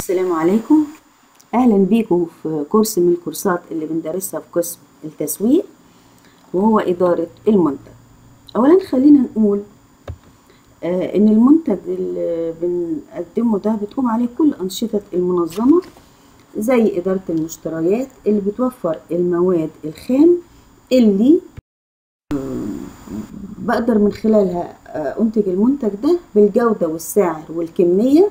السلام عليكم. اهلا بيكم في كورس من الكورسات اللي بندرسها في قسم التسويق وهو إدارة المنتج. اولا خلينا نقول ان المنتج اللي بنقدمه ده بتقوم عليه كل أنشطة المنظمة، زي إدارة المشتريات اللي بتوفر المواد الخام اللي بقدر من خلالها أنتج المنتج ده بالجودة والسعر والكمية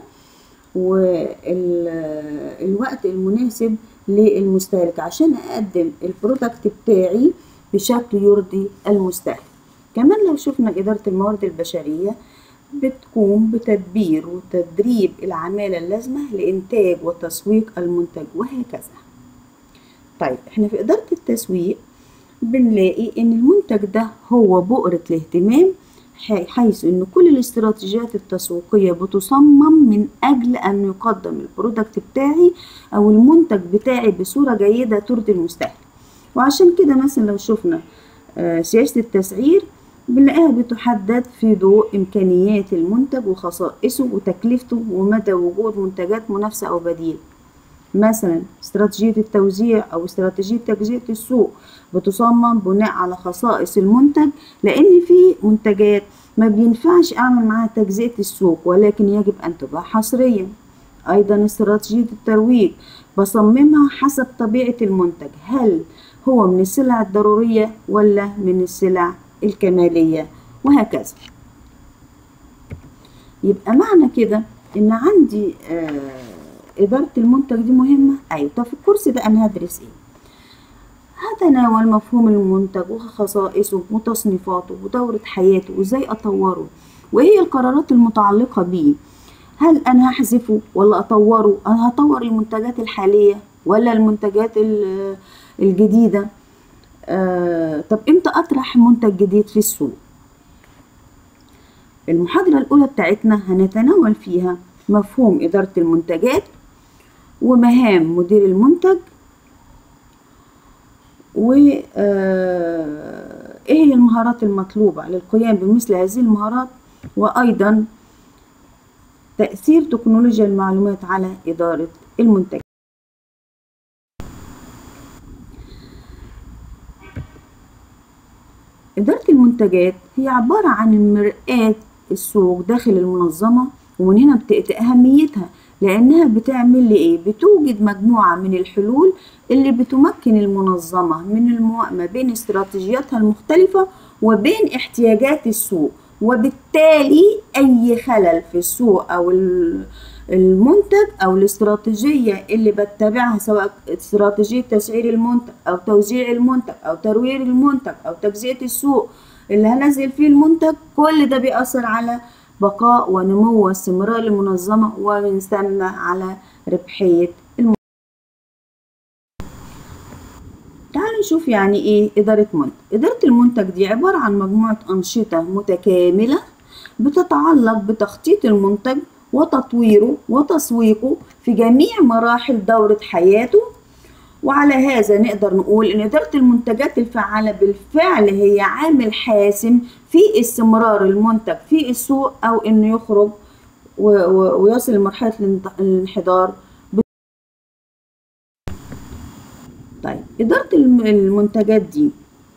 والوقت المناسب للمستهلك عشان أقدم البرودكت بتاعي بشكل يرضي المستهلك. كمان لو شفنا إدارة الموارد البشرية بتقوم بتدبير وتدريب العمالة اللازمة لإنتاج وتسويق المنتج وهكذا. طيب احنا في إدارة التسويق بنلاقي إن المنتج ده هو بؤرة الاهتمام، حيث إن كل الاستراتيجيات التسويقية بتصمم من أجل أن يقدم البرودكت بتاعي أو المنتج بتاعي بصورة جيدة ترضي المستهلك. وعشان كده مثلا لو شفنا سياسة التسعير بنلاقيها بتحدد في ضوء إمكانيات المنتج وخصائصه وتكلفته ومدى وجود منتجات منافسة أو بديل. مثلا استراتيجية التوزيع أو استراتيجية تجزئة السوق بتصمم بناء على خصائص المنتج، لأن في منتجات ما بينفعش أعمل معاها تجزئة السوق ولكن يجب أن تباع حصريا. أيضا استراتيجية الترويج بصممها حسب طبيعة المنتج، هل هو من السلع الضرورية ولا من السلع الكمالية وهكذا. يبقى معنى كده إن عندي إدارة المنتج دي مهمة. أيوة. طب في الكورس ده أنا هدرس إيه؟ هتناول مفهوم المنتج وخصائصه وتصنيفاته ودورة حياته وإزاي أطوره وإيه القرارات المتعلقة بيه. هل أنا هحذفه ولا أطوره؟ أنا هطور المنتجات الحالية ولا المنتجات الجديدة؟ طب إمتى أطرح منتج جديد في السوق؟ المحاضرة الأولى بتاعتنا هنتناول فيها مفهوم إدارة المنتجات ومهام مدير المنتج ايه هي المهارات المطلوبة للقيام بمثل هذه المهارات، وايضا تأثير تكنولوجيا المعلومات على إدارة المنتج. إدارة المنتجات هي عبارة عن مرآة السوق داخل المنظمة، ومن هنا بتأتي أهميتها لأنها بتعمل لي إيه؟ بتوجد مجموعة من الحلول اللي بتمكن المنظمة من الموائمة بين استراتيجياتها المختلفة وبين احتياجات السوق، وبالتالي أي خلل في السوق أو المنتج أو الاستراتيجية اللي بتبعها، سواء استراتيجية تسعير المنتج أو توزيع المنتج أو ترويج المنتج أو تجزئة السوق اللي هنزل فيه المنتج، كل ده بيأثر على بقاء ونمو واستمرار المنظمة ومن ثم على ربحية المنتج. تعالوا نشوف يعني ايه إدارة منتج. إدارة المنتج دي عبارة عن مجموعة أنشطة متكاملة بتتعلق بتخطيط المنتج وتطويره وتسويقه في جميع مراحل دورة حياته. وعلى هذا نقدر نقول إن إدارة المنتجات الفعالة بالفعل هي عامل حاسم في استمرار المنتج في السوق أو إنه يخرج ويصل لمرحلة الانحدار. طيب إدارة المنتجات دي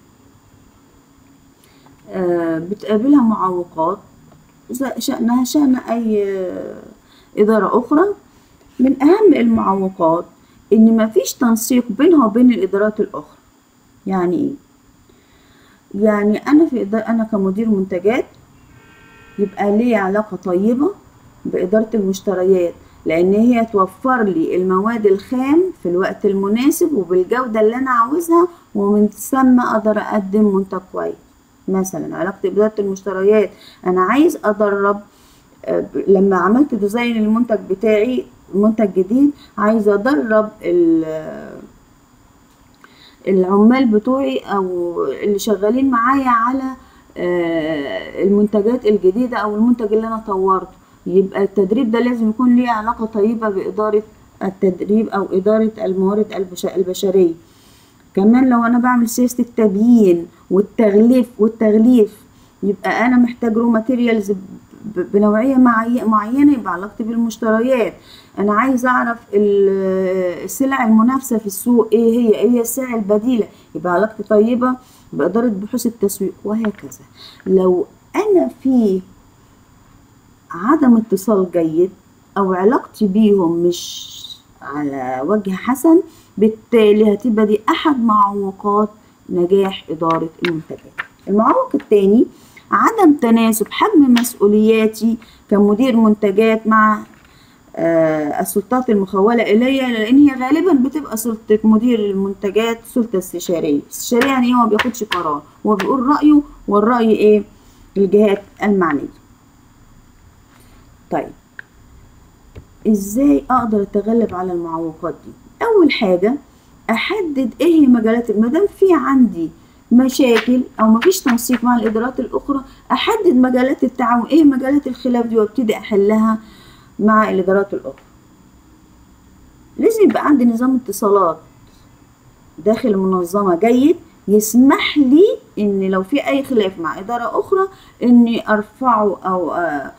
بتقابلها معوقات شأنها شأن أي إدارة أخرى. من أهم المعوقات إن مفيش تنسيق بينها وبين الإدارات الأخرى. يعني إيه؟ يعني أنا كمدير منتجات يبقى لي علاقة طيبة بإدارة المشتريات، لأن هي توفر لي المواد الخام في الوقت المناسب وبالجودة اللي أنا عاوزها، ومن ثم أقدر أقدم منتج كويس. مثلا علاقتي بإدارة المشتريات، أنا عايز أدرب، لما عملت ديزاين المنتج بتاعي منتج جديد، عايزة أدرب العمال بتوعي أو اللي شغالين معايا على المنتجات الجديدة أو المنتج اللي أنا طورته. يبقى التدريب ده لازم يكون ليه علاقة طيبة بإدارة التدريب أو إدارة الموارد البشرية. كمان لو أنا بعمل سياسة التبيين والتغليف يبقى أنا محتاج رو ماتيريالز بنوعية معينة يبقى علاقتي بالمشتريات. أنا عايز أعرف السلع المنافسة في السوق إيه هي السلع البديلة، يبقى علاقتي طيبة بإدارة بحوث التسويق، وهكذا. لو أنا في عدم اتصال جيد أو علاقتي بيهم مش على وجه حسن، بالتالي هتبقى دي أحد معوقات نجاح إدارة المنتجات. المعوق الثاني عدم تناسب حجم مسؤولياتي كمدير منتجات مع السلطات المخولة إليا، لأن هي غالبا بتبقى سلطة مدير المنتجات سلطة استشارية. استشارية يعني إيه؟ هو ما بياخدش قرار، هو بيقول رأيه، والرأي إيه؟ الجهات المعنية. طيب إزاي أقدر أتغلب على المعوقات دي؟ أول حاجة أحدد إيه هي مجالات، مادام في عندي مشاكل أو مفيش تنسيق مع الإدارات الأخرى، أحدد مجالات التعاون، إيه مجالات الخلاف دي، وابتدي أحلها مع الإدارات الأخرى. لازم يبقى عندي نظام اتصالات داخل المنظمة جيد يسمح لي إن لو في أي خلاف مع إدارة أخرى إني أرفعه أو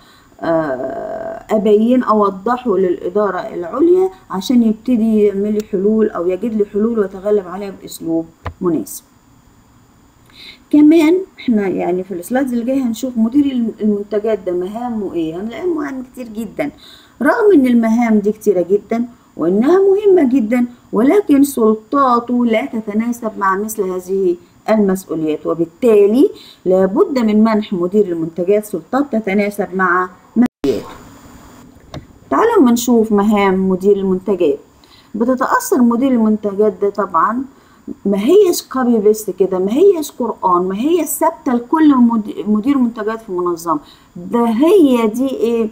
أبين أوضحه للإدارة العليا عشان يبتدي يعمل لي حلول أو يجد لي حلول ويتغلب عليها بأسلوب مناسب. كمان احنا يعني في السلايدز اللي جايه هنشوف مدير المنتجات ده مهامه ايه. هنلاقي مهام كتير جدا، رغم ان المهام دي كتيره جدا وانها مهمه جدا، ولكن سلطاته لا تتناسب مع مثل هذه المسؤوليات، وبالتالي لابد من منح مدير المنتجات سلطات تتناسب مع مسؤولياته. تعالوا اما نشوف مهام مدير المنتجات. بتتأثر مدير المنتجات ده طبعا ما هيش كوبي بيست كده، ما هيش قرآن، ما هي ثابته لكل مدير منتجات في منظمه. ده هي دي ايه،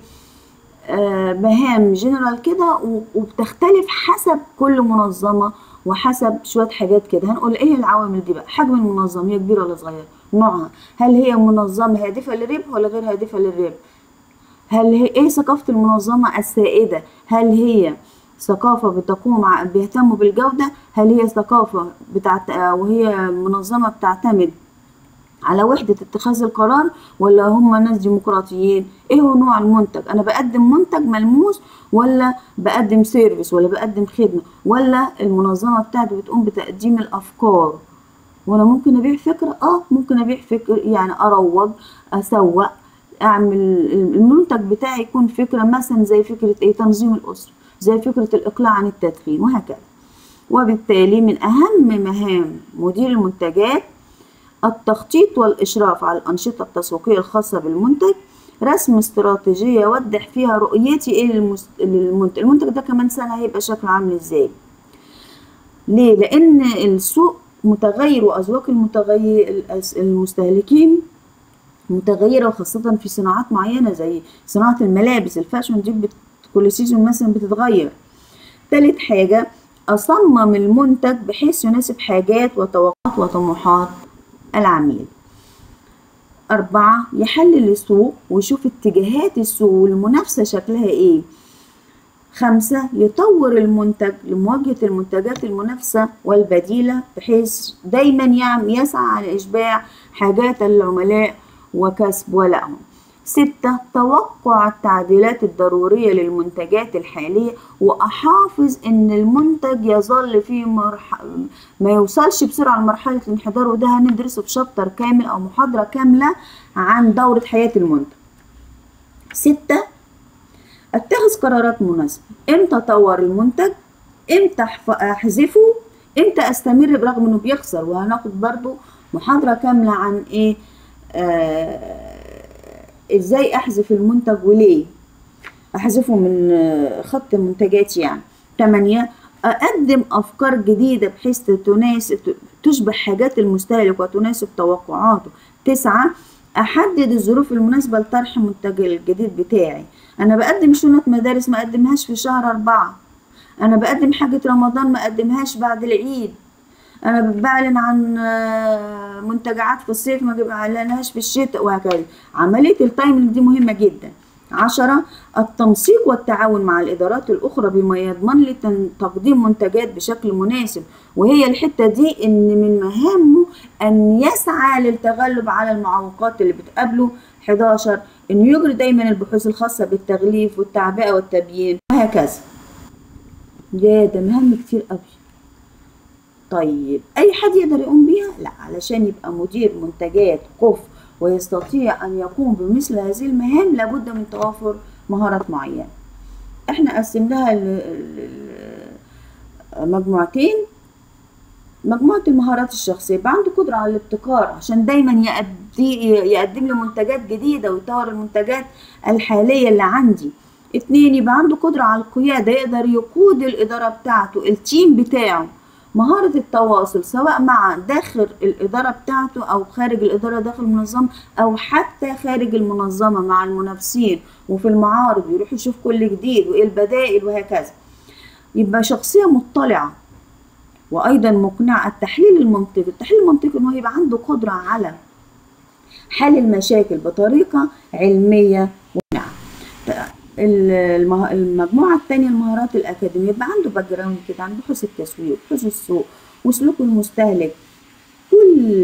مهام جنرال كده، وبتختلف حسب كل منظمه وحسب شويه حاجات كده. هنقول ايه العوامل دي بقى؟ حجم المنظمه، هي كبيره ولا صغيره؟ نوعها، هل هي منظمه هادفه للربح ولا غير هادفه للربح؟ هل هي ايه ثقافه المنظمه السائده؟ هل هي ثقافة بيهتموا بالجودة؟ هل هي ثقافة وهي منظمة بتعتمد على وحدة اتخاذ القرار، ولا هم ناس ديمقراطيين؟ ايه هو نوع المنتج؟ انا بقدم منتج ملموس، ولا بقدم سيرفيس، ولا بقدم خدمة، ولا المنظمة بتاعتي بتقوم بتقديم الافكار؟ وانا ممكن ابيع فكرة، ممكن ابيع فكرة، يعني اروج، اسوق، اعمل المنتج بتاعي يكون فكرة مثلا زي فكرة ايه، تنظيم الاسرة، زي فكرة الإقلاع عن التدخين، وهكذا. وبالتالي من أهم مهام مدير المنتجات التخطيط والإشراف على الأنشطة التسويقية الخاصة بالمنتج، رسم استراتيجية يوضح فيها رؤيتي إيه للمنتج. المنتج ده كمان سنة هيبقى شكله عامل إزاي؟ ليه؟ لأن السوق متغير، وأذواق المستهلكين متغيرة، وخاصة في صناعات معينة زي صناعة الملابس، الفاشن دي كل سيزون مثلا بتتغير. تالت حاجة أصمم المنتج بحيث يناسب حاجات وتوقعات وطموحات العميل. 4 يحلل السوق ويشوف اتجاهات السوق والمنافسة شكلها ايه. 5 يطور المنتج لمواجهة المنتجات المنافسة والبديلة، بحيث دايما يسعى على إشباع حاجات العملاء وكسب ولائهم. 6 توقع التعديلات الضرورية للمنتجات الحالية، وأحافظ إن المنتج يظل في ما يوصلش بسرعة لمرحلة الانحدار، وده هندرسه في شابتر كامل أو محاضرة كاملة عن دورة حياة المنتج. 6 اتخذ قرارات مناسبة، إمتى أطور المنتج، إمتى أحذفه، إمتى أستمر برغم إنه بيخسر. وهناخد برضو محاضرة كاملة عن إيه، ازاي احذف المنتج وليه احذفه من خط منتجاتي يعني. 8 اقدم افكار جديدة بحيث تشبه حاجات المستهلك وتناسب توقعاته. 9 احدد الظروف المناسبة لطرح المنتج الجديد بتاعي. انا بقدم شنط مدارس ما اقدمهاش في شهر 4، انا بقدم حاجة رمضان ما اقدمهاش بعد العيد، انا بعلن عن منتجعات في الصيف ما بعلنهاش في الشتاء، وهكذا. عملية التايمنج دي مهمة جدا. 10 التنسيق والتعاون مع الإدارات الأخرى بما يضمن لي تقديم منتجات بشكل مناسب، وهي الحتة دي إن من مهامه أن يسعى للتغلب على المعوقات اللي بتقابله. 11 إنه يجري دايما البحوث الخاصة بالتغليف والتعبئة والتبيين وهكذا. ده مهام كتير قوي. طيب أي حد يقدر يقوم بيها؟ لا، علشان يبقى مدير منتجات كفء ويستطيع أن يقوم بمثل هذه المهام لابد من توافر مهارات معينة. احنا قسمناها مجموعتين. مجموعة المهارات الشخصية، يبقى عنده قدرة على الابتكار عشان دايما يقدم لي منتجات جديدة ويطور المنتجات الحالية اللي عندي. 2، يبقى عنده قدرة على القيادة، يقدر يقود الإدارة بتاعته، التيم بتاعه. مهارة التواصل سواء مع داخل الإدارة بتاعته أو خارج الإدارة داخل المنظمة أو حتى خارج المنظمة مع المنافسين وفي المعارض يروح يشوف كل جديد وإيه البدائل وهكذا. يبقى شخصية مطلعة وأيضا مقنعة. التحليل المنطقي إنه يبقى عنده قدرة على حل المشاكل بطريقة علمية ومقنعة. المجموعة الثانية المهارات الأكاديمية، يبقى عنده باك جراوند كده عن بحوث التسويق وبحوث السوق وسلوك المستهلك. كل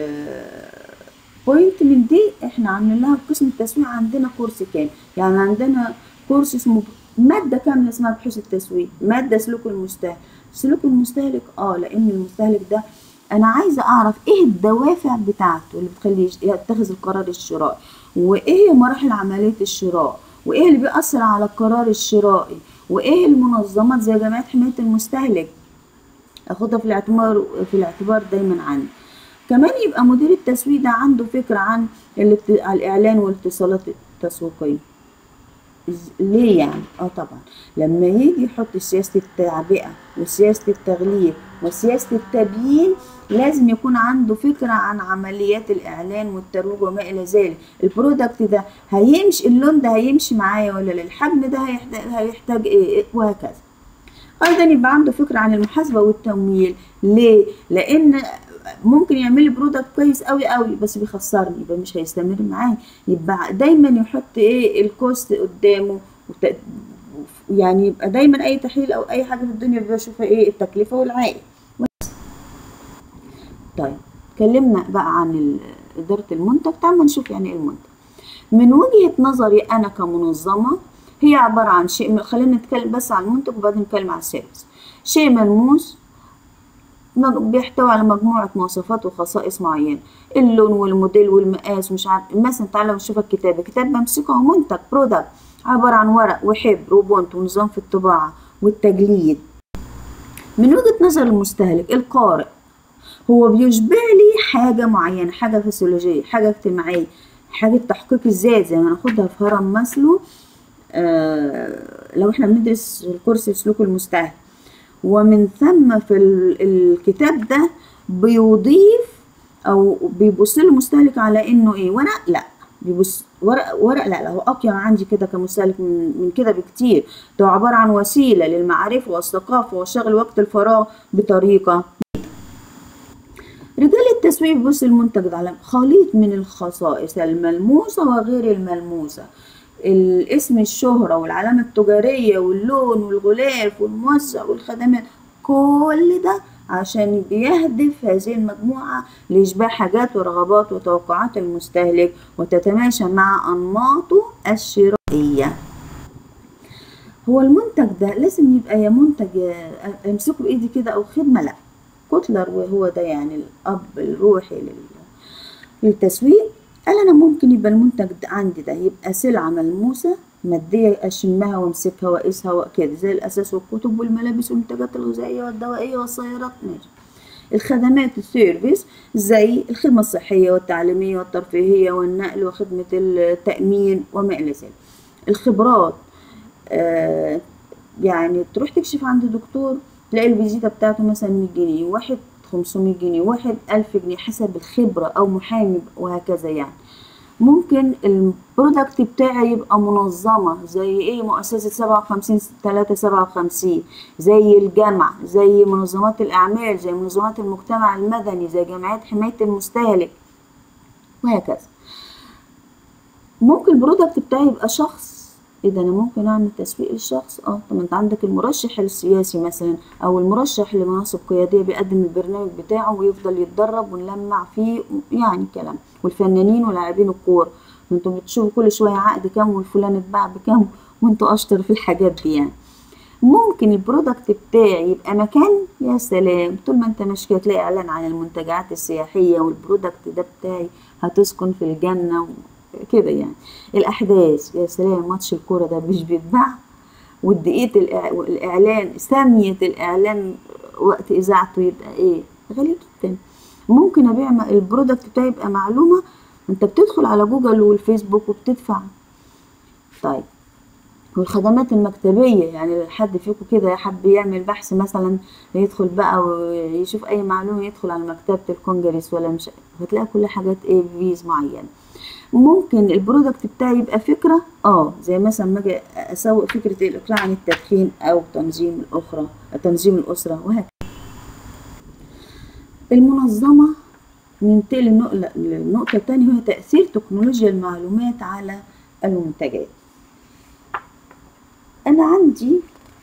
بوينت من دي احنا عاملين لها في قسم التسويق عندنا كورس كامل، يعني عندنا كورس اسمه مادة كاملة اسمها بحوث التسويق، مادة سلوك المستهلك. سلوك المستهلك لأن المستهلك ده أنا عايزة أعرف إيه الدوافع بتاعته اللي بتخليه يتخذ القرار الشرائي، وإيه مراحل عملية الشراء، وإيه اللي بيأثر على القرار الشرائي، وإيه المنظمات زي جمعية حماية المستهلك أخدها في الاعتبار دايما عندي. كمان يبقى مدير التسويق ده عنده فكرة عن الإعلان والاتصالات التسويقية. ليه يعني؟ طبعا لما يجي يحط سياسة التعبئة وسياسة التغليف وسياسة التبيين لازم يكون عنده فكرة عن عمليات الإعلان والترويج وما إلى ذلك. البرودكت ده هيمشي، اللون ده هيمشي معايا ولا لا، الحجم ده هيحتاج إيه وهكذا. أيضا يبقى عنده فكرة عن المحاسبة والتمويل. ليه؟ لأن ممكن يعمل لي برودكت كويس قوي قوي بس بيخسرني، يبقى مش هيستمر معايا. يبقى دايما يحط الكوست قدامه يعني يبقى دايما اي تحليل او اي حاجه في الدنيا بشوفها التكلفه والعائد. طيب اتكلمنا بقى عن اداره المنتج. تعالوا نشوف يعني ايه المنتج من وجهه نظري انا كمنظمه. هي عباره عن شيء، خلينا نتكلم بس عن المنتج وبعدين نتكلم عن السيرفيس. شيء ملموس بيحتوي على مجموعة مواصفات وخصائص معينة، اللون والموديل والمقاس ومش عارف. مثلا تعالى نشوف الكتاب بمسكه منتج برودكت عبارة عن ورق وحبر وبونت ونظام في الطباعة والتجليد. من وجهة نظر المستهلك القارئ هو بيشبع لي حاجة معينة، حاجة فسيولوجية، حاجة اجتماعية، حاجة تحقيق الذات زي ما ناخدها في هرم ماسلو لو احنا بندرس الكورس سلوك المستهلك. ومن ثم في الكتاب ده بيضيف او بيبص للمستهلك على انه ورق، لا بيبص ورق لا هو اقيم عندي كده كمستهلك من كده بكتير. ده عباره عن وسيله للمعرفه والثقافه وشغل وقت الفراغ بطريقه. رجال التسويق بيبص المنتج ده على خليط من الخصائص الملموسه وغير الملموسه، الاسم، الشهرة والعلامة التجارية واللون والغلاف والموزع والخدمات، كل ده عشان بيهدف هذه المجموعة لإشباع حاجات ورغبات وتوقعات المستهلك وتتماشى مع أنماطه الشرائية. هو المنتج ده لازم يبقى يا منتج امسكه بإيدي كده أو خدمة، لا. كوتلر وهو ده يعني الأب الروحي للتسويق قال أنا ممكن يبقى المنتج ده عندي ده يبقى سلعة ملموسة مادية أشمها وامسكها وأقيسها وكده زي الأساس والكتب والملابس والمنتجات الغذائية والدوائية والسيارات. ماشي. الخدمات السيرفيس زي الخدمة الصحية والتعليمية والترفيهية والنقل وخدمة التأمين وما إلى ذلك. الخبرات يعني تروح تكشف عند دكتور تلاقي الفيزيتا بتاعته مثلا 100 جنيه، واحد 500 جنيه، واحد 1000 جنيه حسب الخبرة أو محامي وهكذا. يعني ممكن البرودكت بتاعي يبقى منظمة زي مؤسسة 57-357، زي الجامعة، زي منظمات الأعمال، زي منظمات المجتمع المدني، زي جمعيات حماية المستهلك وهكذا. ممكن البرودكت بتاعي يبقى شخص، إذا أنا ممكن أعمل تسويق للشخص. طب أنت عندك المرشح السياسي مثلا أو المرشح لمناصب قيادية بيقدم البرنامج بتاعه ويفضل يتدرب ونلمع فيه يعني كلام، والفنانين ولاعبين الكورة انتوا بتشوفوا كل شوية عقد كام والفلان اتباع بكام، وانتوا اشطر في الحاجات دي يعني. ممكن البرودكت بتاعي يبقى مكان، يا سلام، طول ما انت ماشي تلاقي اعلان عن المنتجعات السياحية والبرودكت ده بتاعي هتسكن في الجنة كده يعني. الاحداث، يا سلام، ماتش الكورة ده مش بيتباع، والدقيقة الاعلان، ثانية الاعلان وقت اذاعته يبقى ايه، غالي جدا. ممكن ابيع البرودكت بتاعي يبقى معلومة، انت بتدخل على جوجل والفيسبوك وبتدفع. طيب، والخدمات المكتبية، يعني لو حد فيكم كده حب يعمل بحث مثلا، يدخل بقى ويشوف أي معلومة، يدخل على مكتبة الكونجرس ولا مش، هتلاقي كل حاجات ايه بفيز معين. ممكن البرودكت بتاعي يبقى فكرة، زي مثلا ما اجي أسوق فكرة الإقلاع عن التدخين أو تنظيم الأسرة وهكذا. المنظمة، ننتقل للنقطة الثانية، وهي تأثير تكنولوجيا المعلومات على المنتجات. أنا عندي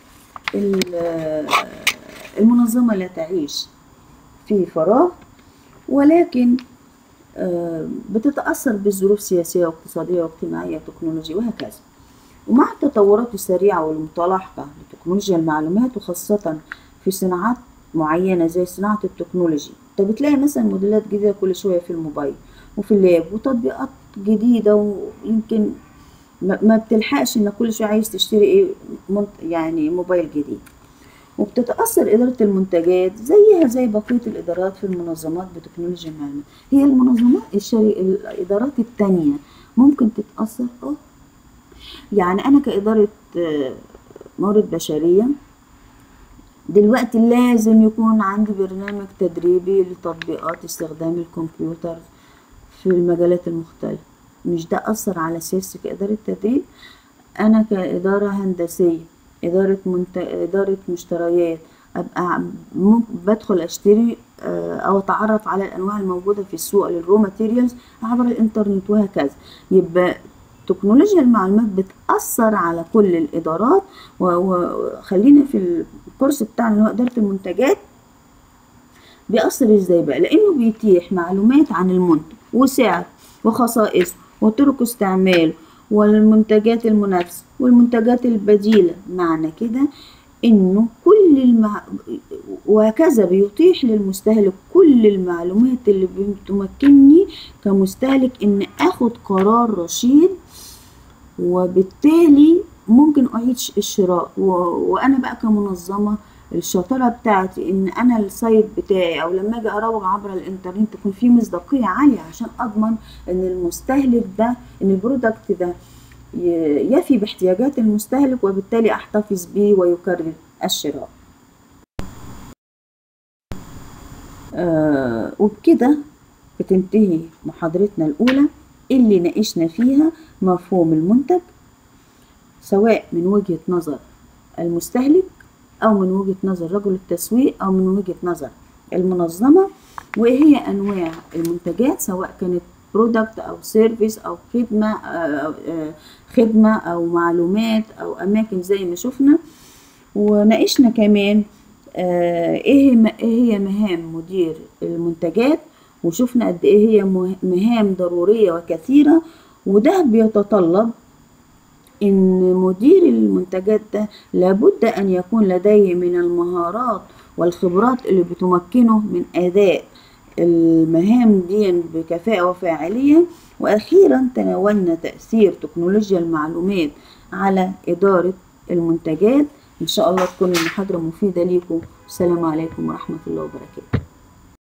المنظمة لا تعيش في فراغ، ولكن بتتأثر بالظروف السياسية واقتصادية واجتماعية وتكنولوجية وهكذا. ومع التطورات السريعة والمتلاحقة لتكنولوجيا المعلومات، وخاصة في صناعات معينة زي صناعة التكنولوجي، انت بتلاقي مثلا موديلات جديدة كل شوية في الموبايل وفي اللاب، وتطبيقات جديدة، ويمكن ما بتلحقش انك كل شوية عايز تشتري ايه، يعني موبايل جديد. وبتتأثر إدارة المنتجات زيها زي بقية الإدارات في المنظمات بتكنولوجيا المعلومات. هي المنظمات الإدارات التانية ممكن تتأثر، يعني أنا كإدارة موارد بشرية دلوقتي لازم يكون عندي برنامج تدريبي لتطبيقات استخدام الكمبيوتر في المجالات المختلفة. مش ده أثر على سياستي كإدارة تدريب؟ أنا كإدارة هندسية، إدارة مشتريات، أبقى بدخل أشتري أو أتعرف على الأنواع الموجودة في السوق للرو ماتيريالز عبر الإنترنت وهكذا. يبقى تكنولوجيا المعلومات بتأثر على كل الإدارات. وخلينا في الكورس بتاعنا اللي هو إدارة المنتجات، بيأثر إزاي بقى؟ لأنه بيتيح معلومات عن المنتج وسعر وخصائصه وطرق استعماله والمنتجات المنافسة والمنتجات البديلة. معنى كده إنه وهكذا بيتيح للمستهلك كل المعلومات اللي بتمكنني كمستهلك إن أخد قرار رشيد، وبالتالي ممكن أعيد الشراء. وأنا بقى كمنظمة الشطارة بتاعتي إن أنا السايت بتاعي أو لما أجي أروج عبر الإنترنت تكون فيه مصداقية عالية، عشان أضمن إن المستهلك ده، إن البرودكت ده يفي باحتياجات المستهلك، وبالتالي أحتفظ بيه ويكرر الشراء. وبكده بتنتهي محاضرتنا الأولى اللي ناقشنا فيها مفهوم المنتج، سواء من وجهة نظر المستهلك أو من وجهة نظر رجل التسويق أو من وجهة نظر المنظمة، وإيه هي أنواع المنتجات، سواء كانت برودكت أو سيرفيس أو خدمة أو معلومات أو أماكن زي ما شفنا. وناقشنا كمان إيه هي مهام مدير المنتجات، وشفنا قد إيه هي مهام ضرورية وكثيرة. وده بيتطلب إن مدير المنتجات ده لابد أن يكون لديه من المهارات والخبرات اللي بتمكنه من أداء المهام دي بكفاءة وفاعلية. وأخيرا تناولنا تأثير تكنولوجيا المعلومات على إدارة المنتجات. إن شاء الله تكون المحاضرة مفيدة ليكم. السلام عليكم ورحمة الله وبركاته.